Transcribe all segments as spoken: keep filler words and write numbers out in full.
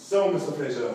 So, Mister Fischer,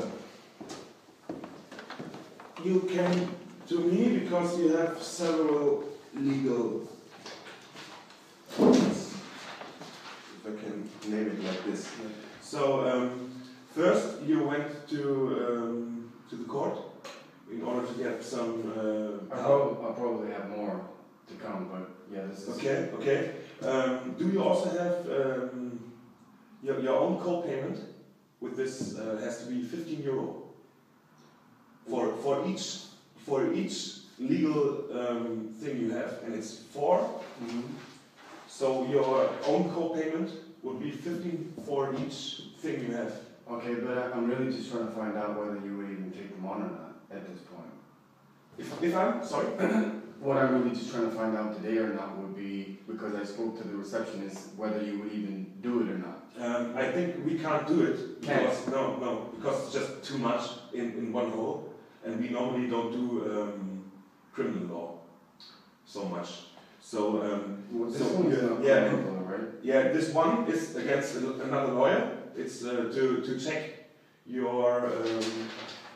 you came to me because you have several legal points, if I can name it like this. So, um, first you went to um, to the court in order to get some. Uh, I'll, probably, I'll probably have more to come, but yeah, this is okay. Okay. Um, do you also have um, your your own co-payment? With this uh, has to be fifteen euro for for each for each legal um, thing you have, and it's four. Mm-hmm. So your own co-payment would be fifteen for each thing you have. Okay, but I'm really just trying to find out whether you would even take them on or not at this point. If if I'm sorry. What I'm really just trying to find out today or not would be, because I spoke to the receptionist, whether you would even do it or not. Um, I think we can't do it. Because, no, no, because it's just too much in, in one hole, and we normally don't do um, criminal law so much. So, um, well, this so one is not yeah, criminal, right? Yeah, this one is against another lawyer. It's uh, to to check your. Um,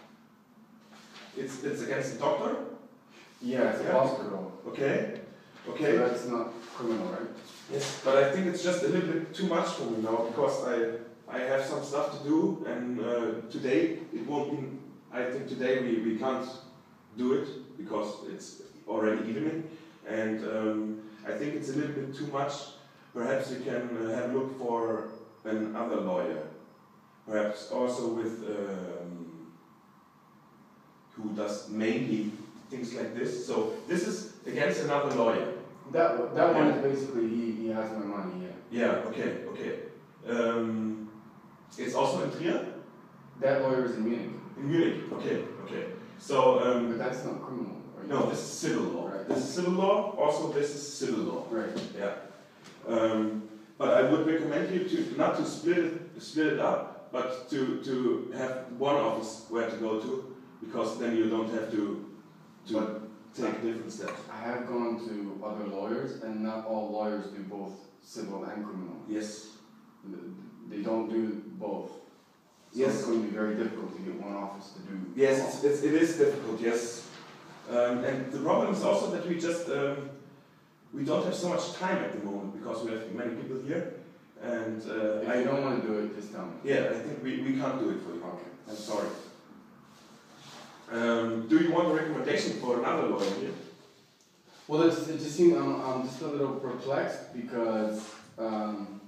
it's it's against the doctor. Yeah, it's a Yeah. hospital. Okay. Okay. So that's not criminal, right? Yes, but I think it's just a little bit too much for me now because I I have some stuff to do, and uh, today it won't be. I think today we, we can't do it because it's already evening, and um, I think it's a little bit too much. Perhaps you can uh, have a look for another lawyer, perhaps also with um, who does mainly things like this. So this is against another lawyer. That that Okay. one is basically he, he has my money, yeah. Yeah, okay, okay. Um, it's also in Trier? That lawyer is in Munich. In Munich, okay, okay. So, um, But that's not criminal, right? no, this is civil law. Right. This is civil law, also this is civil law. Right. Yeah. Um, but I would recommend you to not to split it, split it up, but to, to have one office where to go to, because then you don't have to, to But take different steps. I have gone to other lawyers, and not all lawyers do both civil and criminal. Yes. They don't do both. So Yes. it's going to be very difficult to get one office to do. Yes, it's, it's, it is difficult, yes. Um, and the problem is also that we just, um, we don't have so much time at the moment because we have many people here. And uh, If I you don't want to do it, just tell me. Yeah, I think we, we can't do it for you. Okay. I'm sorry. Um, do you want a recommendation for another lawyer here? Well, it's, it just seems I'm, I'm just a little perplexed because um,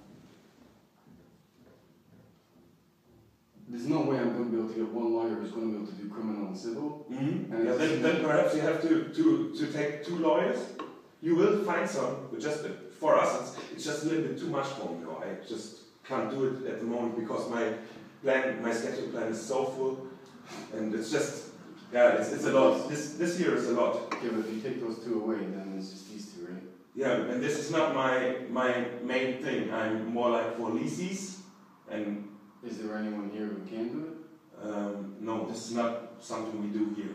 there's no way I'm going to be able to get one lawyer who's going to be able to do criminal and civil. Mm-hmm. And Yeah, it's- then, then perhaps you have to, to, to take two lawyers. You will find some, but just uh, for us, it's, it's just a little bit too much for me now. I just can't do it at the moment because my plan, my schedule plan is so full, and it's just, yeah, it's, it's a lot. This this year is a lot. Okay, but if you take those two away, then it's just these two, right? Yeah, and this is not my my main thing. I'm more like for leases, and Is there anyone here who can do it? um, no, this is not something we do here.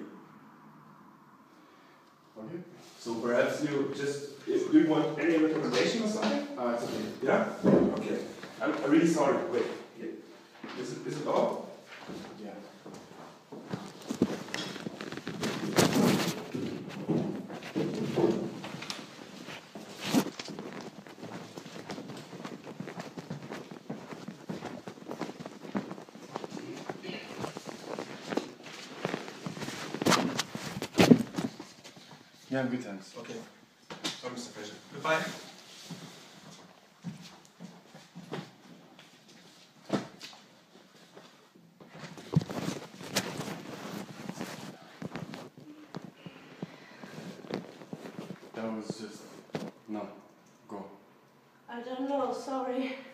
Okay. So perhaps you just, if, do you want any recommendation or something? Uh, it's okay. Yeah? Okay. I'm, I'm really sorry. Wait. Yeah. Is it, is it all? Yeah. Yeah, good, thanks. Okay. So, Mister Fischer. Goodbye. That was just... No. Go. I don't know, sorry.